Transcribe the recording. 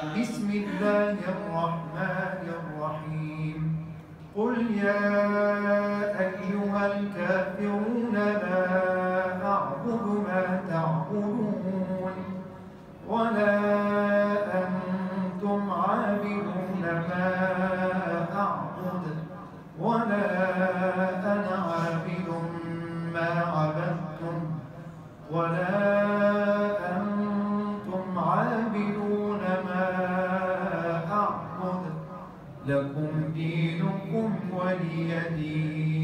بسم الله الرحمن الرحيم قل يا أيها الكافرون لا أعبد ما تعبدون ولا أنتم عابدون ما أعبد ولا أنا عابد ما عبدتم ولا أنتم عابدون ما أعبد لكم دينكم ولي دين.